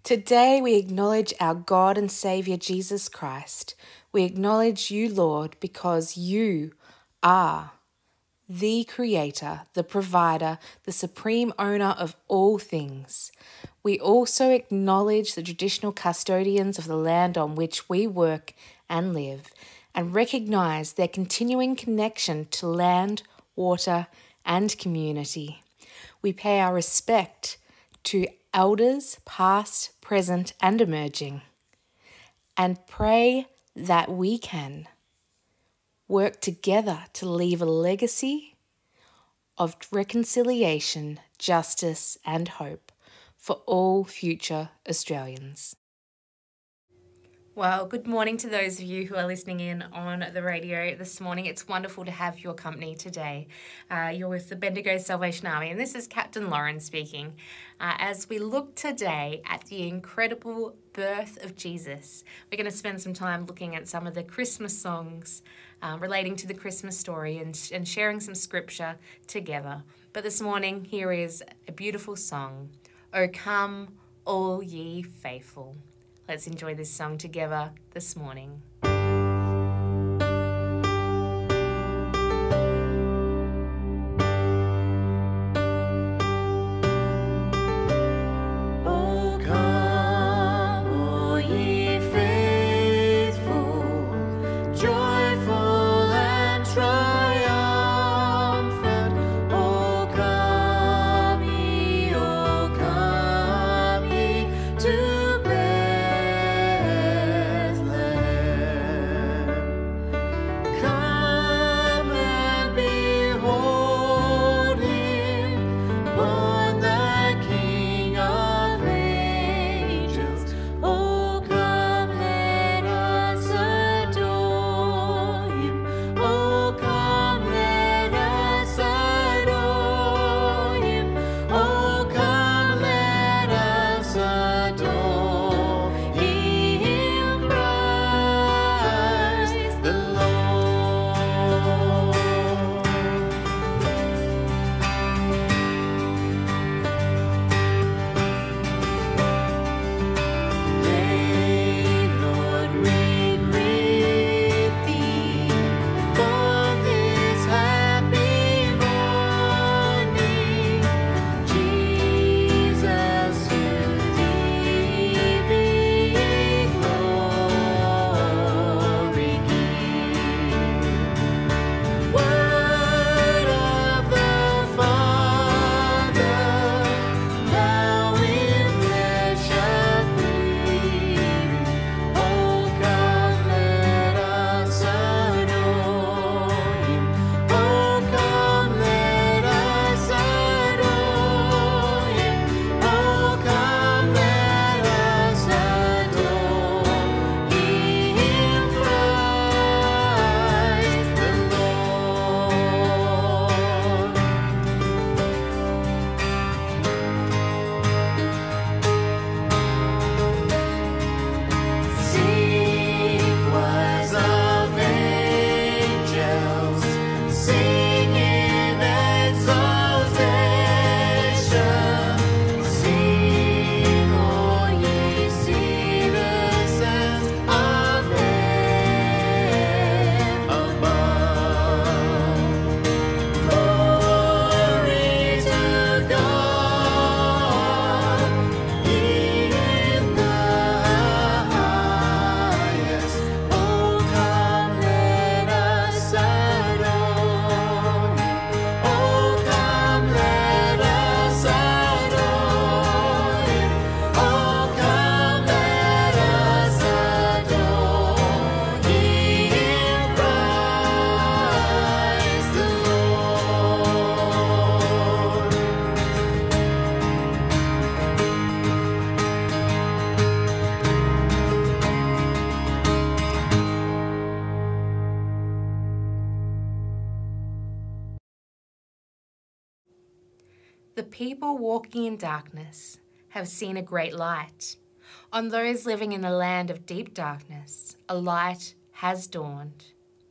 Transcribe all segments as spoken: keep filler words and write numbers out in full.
Today we acknowledge our God and Saviour Jesus Christ. We acknowledge you, Lord, because you are the Creator, the Provider, the Supreme Owner of all things. We also acknowledge the traditional custodians of the land on which we work and live, and recognise their continuing connection to land, water, and community. We pay our respect to elders, past, present, and emerging, and pray that we can work together to leave a legacy of reconciliation, justice, and hope for all future Australians. Well, good morning to those of you who are listening in on the radio this morning. It's wonderful to have your company today. Uh, you're with the Bendigo Salvation Army, and this is Captain Lauren speaking. Uh, as we look today at the incredible birth of Jesus, we're going to spend some time looking at some of the Christmas songs uh, relating to the Christmas story and, and sharing some scripture together. But this morning, here is a beautiful song, O Come All Ye Faithful. Let's enjoy this song together this morning. The people walking in darkness have seen a great light. On those living in the land of deep darkness, a light has dawned.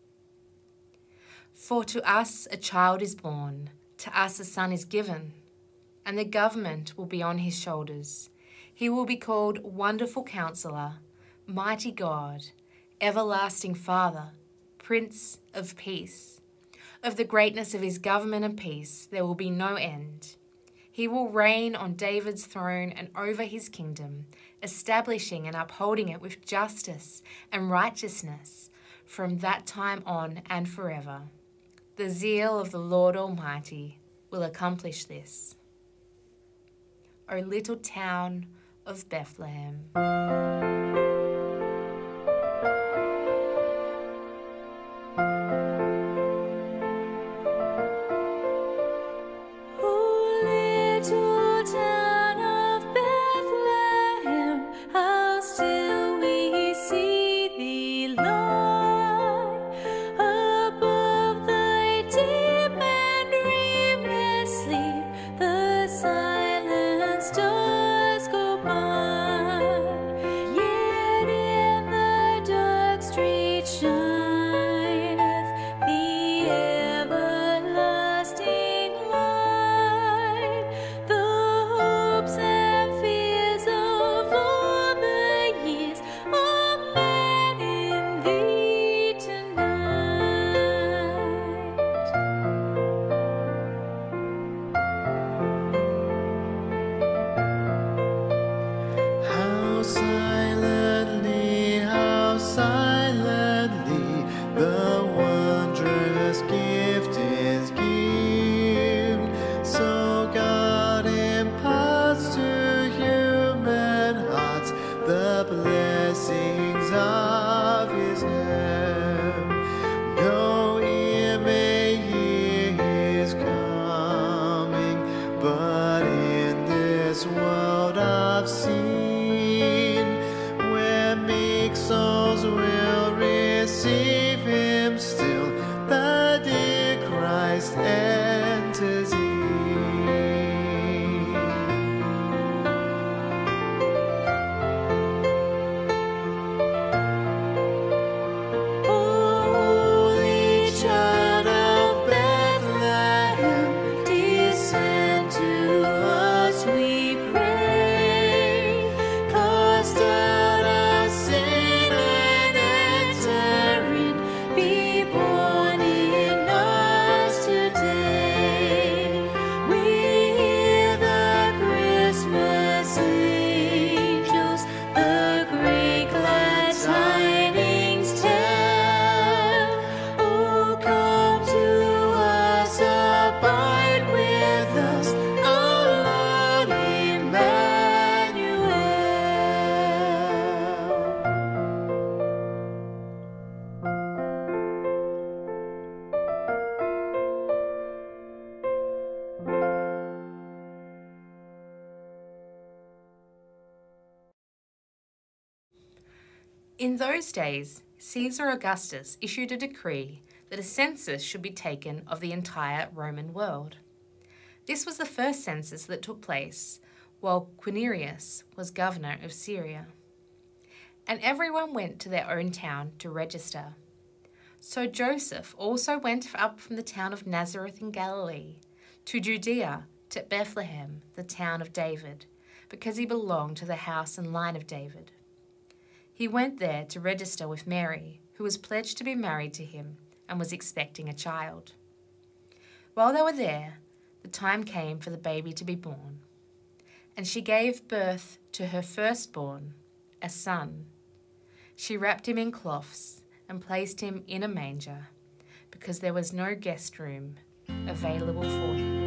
For to us a child is born, to us a son is given, and the government will be on his shoulders. He will be called Wonderful Counselor, Mighty God, Everlasting Father, Prince of Peace. Of the greatness of his government and peace there will be no end. He will reign on David's throne and over his kingdom, establishing and upholding it with justice and righteousness from that time on and forever. The zeal of the Lord Almighty will accomplish this. O little town of Bethlehem. In those days, Caesar Augustus issued a decree that a census should be taken of the entire Roman world. This was the first census that took place while Quirinius was governor of Syria. And everyone went to their own town to register. So Joseph also went up from the town of Nazareth in Galilee to Judea, to Bethlehem, the town of David, because he belonged to the house and line of David. He went there to register with Mary, who was pledged to be married to him and was expecting a child. While they were there, the time came for the baby to be born, and she gave birth to her firstborn, a son. She wrapped him in cloths and placed him in a manger, because there was no guest room available for him.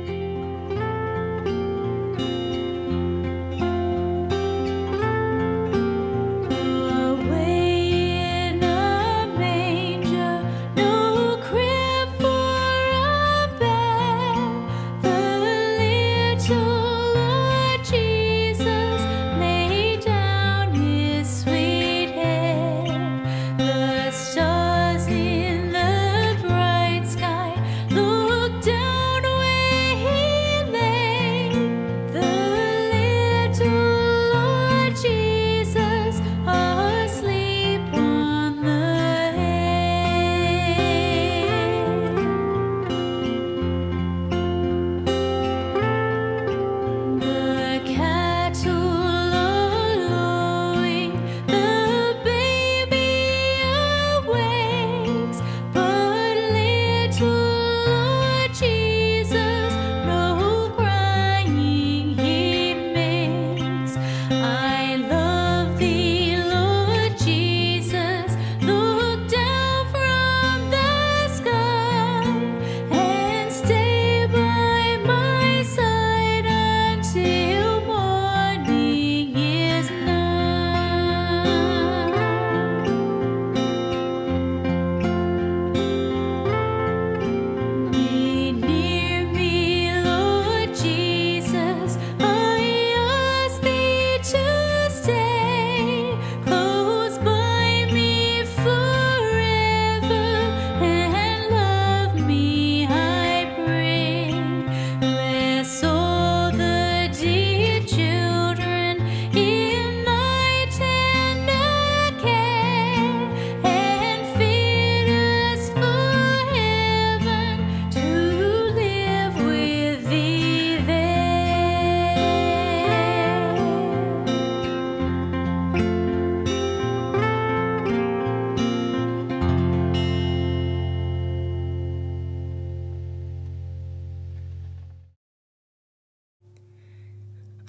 The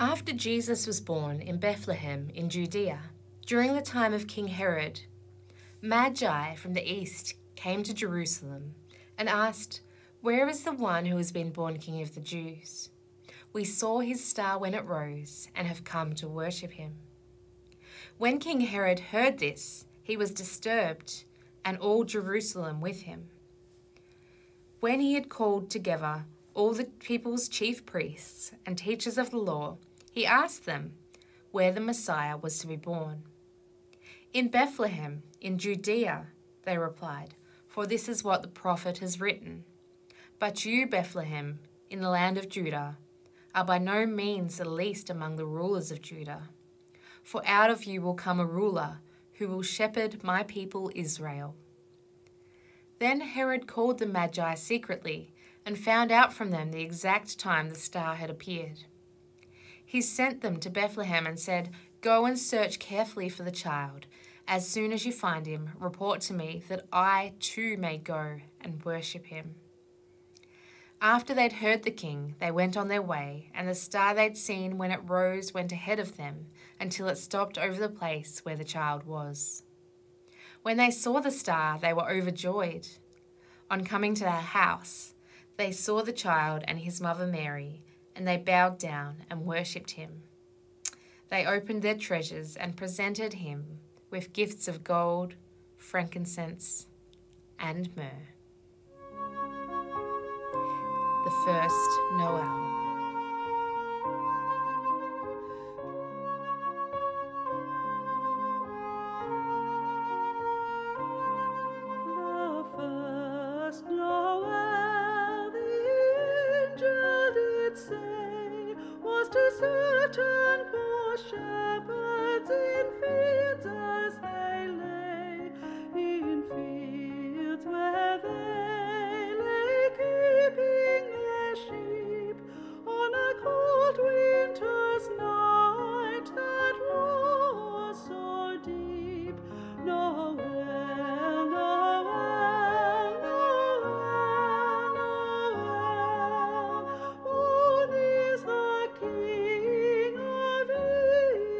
After Jesus was born in Bethlehem in Judea, during the time of King Herod, Magi from the east came to Jerusalem and asked, "Where is the one who has been born King of the Jews? We saw his star when it rose and have come to worship him." When King Herod heard this, he was disturbed, and all Jerusalem with him. When he had called together all the people's chief priests and teachers of the law, he asked them where the Messiah was to be born. "In Bethlehem, in Judea," they replied, "for this is what the prophet has written. But you, Bethlehem, in the land of Judah, are by no means the least among the rulers of Judah. For out of you will come a ruler who will shepherd my people Israel." Then Herod called the Magi secretly and found out from them the exact time the star had appeared. He sent them to Bethlehem and said, "Go and search carefully for the child. As soon as you find him, report to me that I too may go and worship him." After they'd heard the king, they went on their way, and the star they'd seen when it rose went ahead of them until it stopped over the place where the child was. When they saw the star, they were overjoyed. On coming to their house, they saw the child and his mother Mary, and they bowed down and worshipped him. They opened their treasures and presented him with gifts of gold, frankincense, and myrrh. The first Noel. The first Noel, the angel did say, was to certain poor shepherds in fields as they lay, in fields where they lay keeping their sheep on a cold winter's night that was so deep. Noel, Noel, Noel, Noel, born is the King of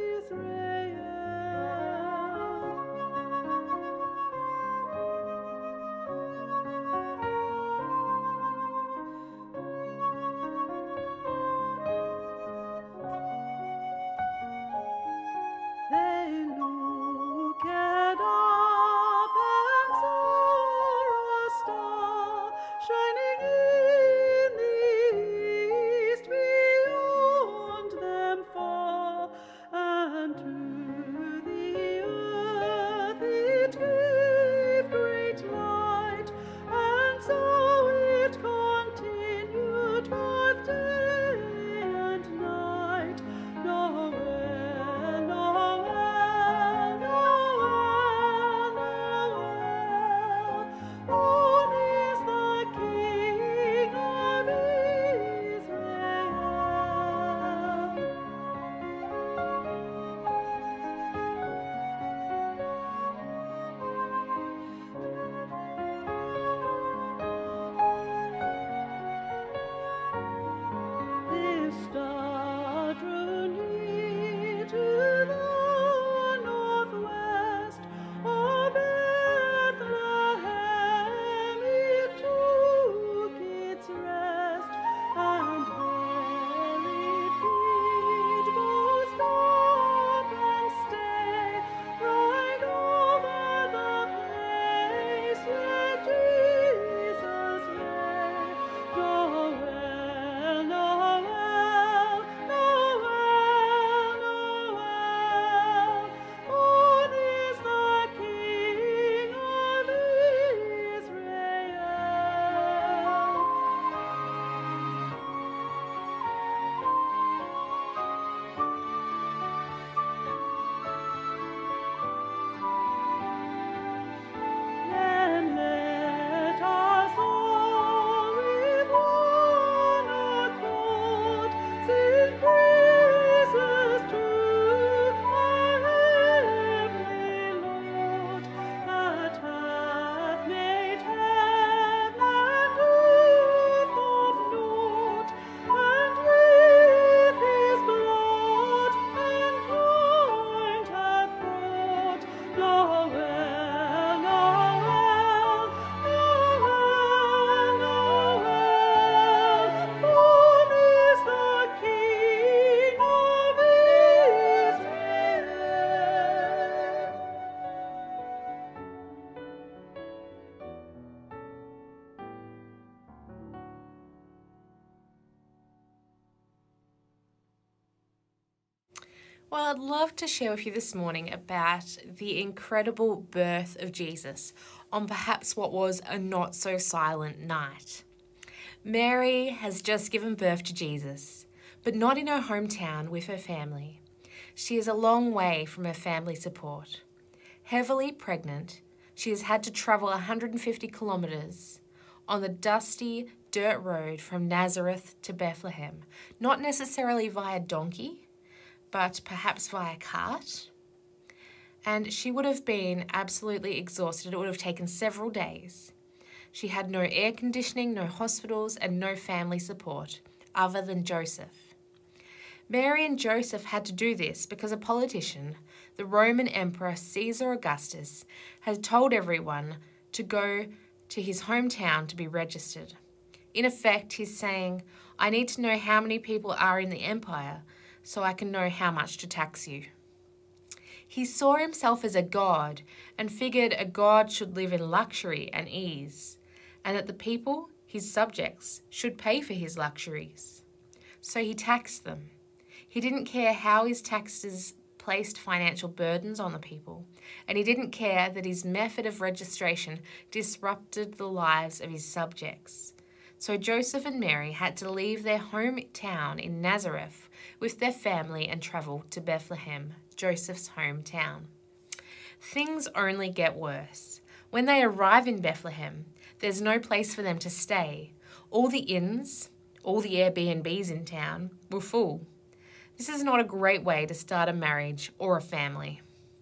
Well, I'd love to share with you this morning about the incredible birth of Jesus on perhaps what was a not so silent night. Mary has just given birth to Jesus, but not in her hometown with her family. She is a long way from her family support. Heavily pregnant, she has had to travel one hundred fifty kilometres on the dusty dirt road from Nazareth to Bethlehem, not necessarily via donkey, but perhaps via cart. And she would have been absolutely exhausted. It would have taken several days. She had no air conditioning, no hospitals, and no family support other than Joseph. Mary and Joseph had to do this because a politician, the Roman Emperor Caesar Augustus, had told everyone to go to his hometown to be registered. In effect, he's saying, I need to know how many people are in the empire so I can know how much to tax you. He saw himself as a god and figured a god should live in luxury and ease, and that the people, his subjects, should pay for his luxuries. So he taxed them. He didn't care how his taxes placed financial burdens on the people, and he didn't care that his method of registration disrupted the lives of his subjects. So Joseph and Mary had to leave their hometown in Nazareth with their family and travel to Bethlehem, Joseph's hometown. Things only get worse. When they arrive in Bethlehem, there's no place for them to stay. All the inns, all the Airbnbs in town were full. This is not a great way to start a marriage or a family.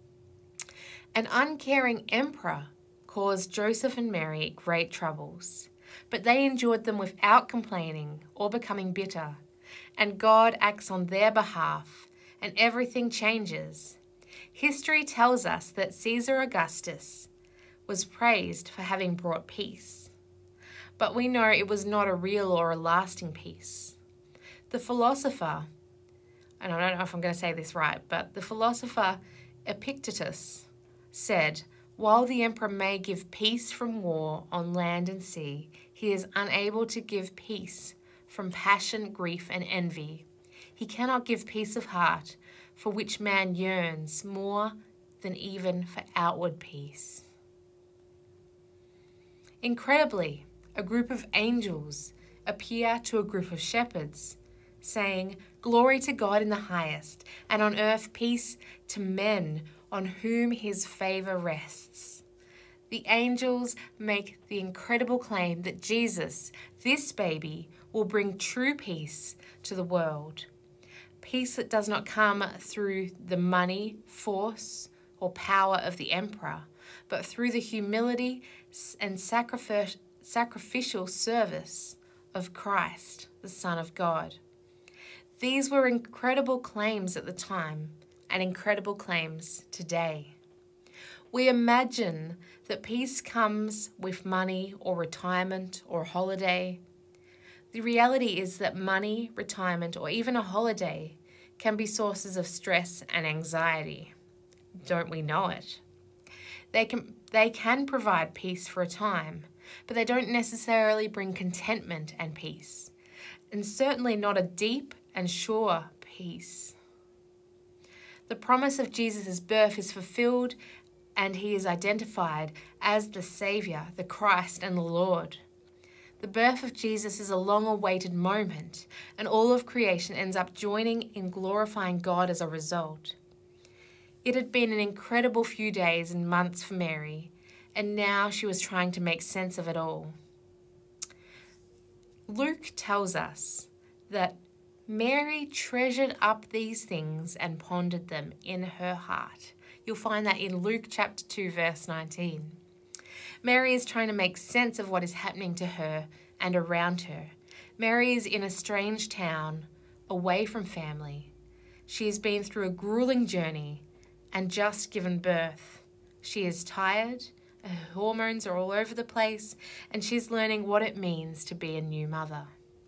An uncaring emperor caused Joseph and Mary great troubles, but they endured them without complaining or becoming bitter, and God acts on their behalf, and everything changes. History tells us that Caesar Augustus was praised for having brought peace, but we know it was not a real or a lasting peace. The philosopher, and I don't know if I'm going to say this right, but the philosopher Epictetus said, while the emperor may give peace from war on land and sea, he is unable to give peace from passion, grief, and envy. He cannot give peace of heart, for which man yearns more than even for outward peace. Incredibly, a group of angels appear to a group of shepherds, saying, Glory to God in the highest, and on earth peace to men on whom his favour rests. The angels make the incredible claim that Jesus, this baby, will bring true peace to the world. Peace that does not come through the money, force, or power of the emperor, but through the humility and sacrific- sacrificial service of Christ, the Son of God. These were incredible claims at the time and incredible claims today. We imagine that peace comes with money or retirement or holiday. The reality is that money, retirement, or even a holiday can be sources of stress and anxiety. Don't we know it? They can, they can provide peace for a time, but they don't necessarily bring contentment and peace, and certainly not a deep and sure peace. The promise of Jesus' birth is fulfilled, and he is identified as the Saviour, the Christ, and the Lord. The birth of Jesus is a long-awaited moment, and all of creation ends up joining in glorifying God as a result. It had been an incredible few days and months for Mary, and now she was trying to make sense of it all. Luke tells us that Mary treasured up these things and pondered them in her heart. You'll find that in Luke chapter two, verse nineteen. Mary is trying to make sense of what is happening to her and around her. Mary is in a strange town, away from family. She has been through a grueling journey and just given birth. She is tired, her hormones are all over the place, and she's learning what it means to be a new mother.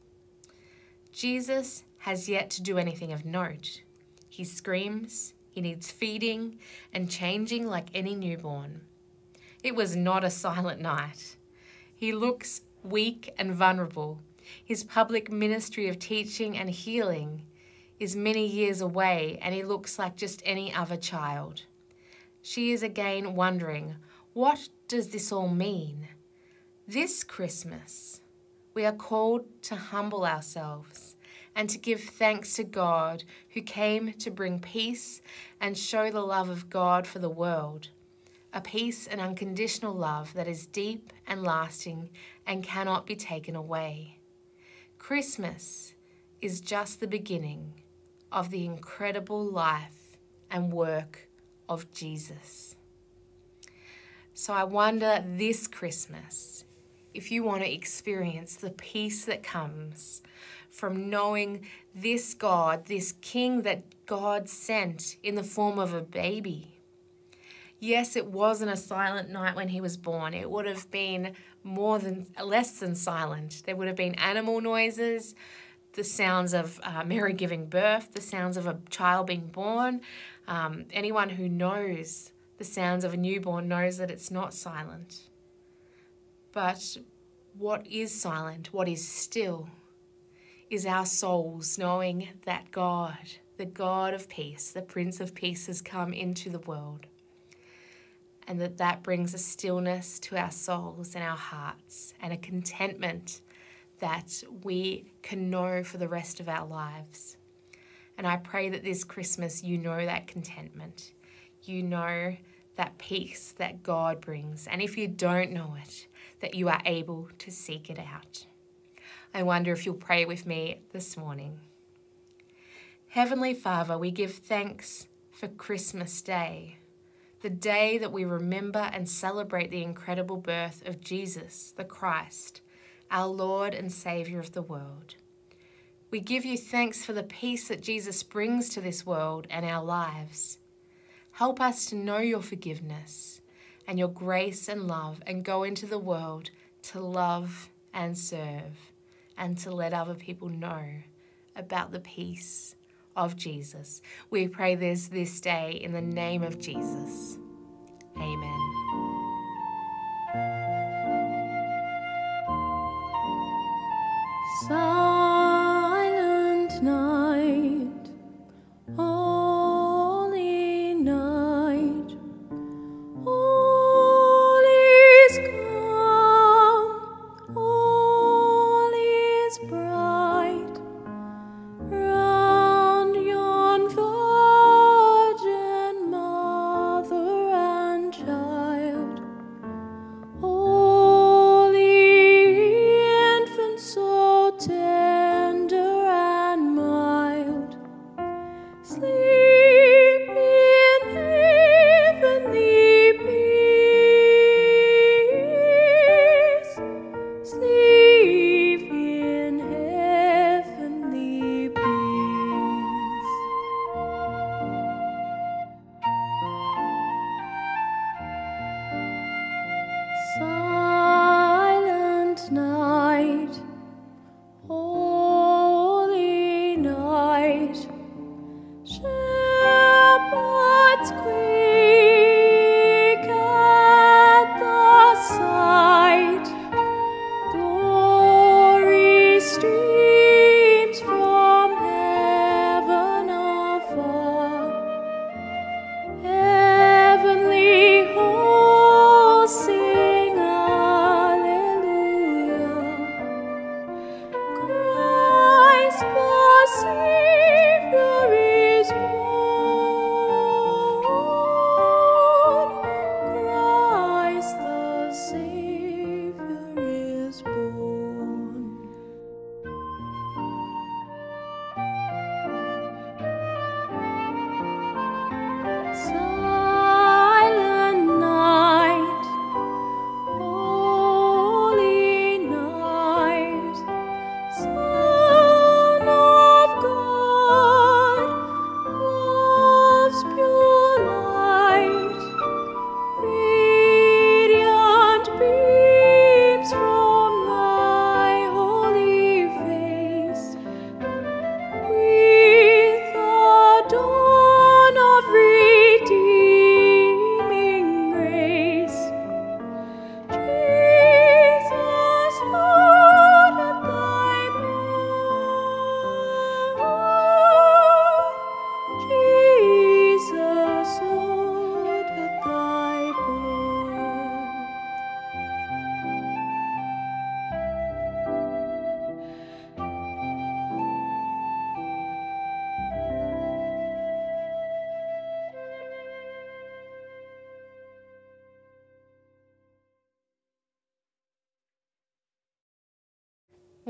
Jesus has yet to do anything of note. He screams, he needs feeding and changing like any newborn. It was not a silent night. He looks weak and vulnerable. His public ministry of teaching and healing is many years away and he looks like just any other child. She is again wondering, what does this all mean? This Christmas, we are called to humble ourselves and to give thanks to God who came to bring peace and show the love of God for the world, a peace and unconditional love that is deep and lasting and cannot be taken away. Christmas is just the beginning of the incredible life and work of Jesus. So I wonder this Christmas, if you want to experience the peace that comes from knowing this God, this King that God sent in the form of a baby. Yes, it wasn't a silent night when he was born. It would have been more than, less than silent. There would have been animal noises, the sounds of uh, Mary giving birth, the sounds of a child being born. Um, anyone who knows the sounds of a newborn knows that it's not silent. But what is silent, what is still, is our souls knowing that God, the God of peace, the Prince of Peace, has come into the world. And that that brings a stillness to our souls and our hearts and a contentment that we can know for the rest of our lives. And I pray that this Christmas you know that contentment. You know that peace that God brings. And if you don't know it, that you are able to seek it out. I wonder if you'll pray with me this morning. Heavenly Father, we give thanks for Christmas Day, the day that we remember and celebrate the incredible birth of Jesus, the Christ, our Lord and Saviour of the world. We give you thanks for the peace that Jesus brings to this world and our lives. Help us to know your forgiveness and your grace and love and go into the world to love and serve and to let other people know about the peace of Jesus. We pray this this day in the name of Jesus. Amen. Silent night, holy night, all is calm, all is bright, round yon virgin mother and child, holy infant so tender.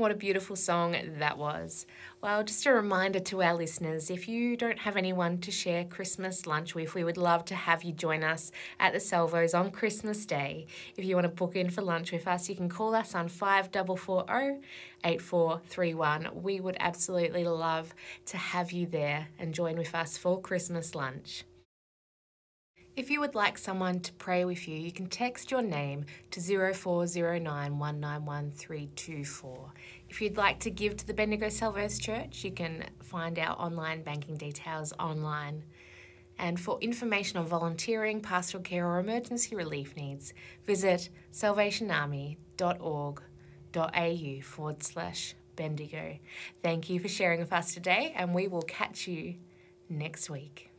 What a beautiful song that was. Well, just a reminder to our listeners, if you don't have anyone to share Christmas lunch with, we would love to have you join us at the Salvos on Christmas Day. If you want to book in for lunch with us, you can call us on five four four zero, eight four three one. We would absolutely love to have you there and join with us for Christmas lunch. If you would like someone to pray with you, you can text your name to zero four zero nine, one nine one, three two four. If you'd like to give to the Bendigo Salvos Church, you can find our online banking details online. And for information on volunteering, pastoral care or emergency relief needs, visit salvationarmy.org.au forward slash Bendigo. Thank you for sharing with us today, and we will catch you next week.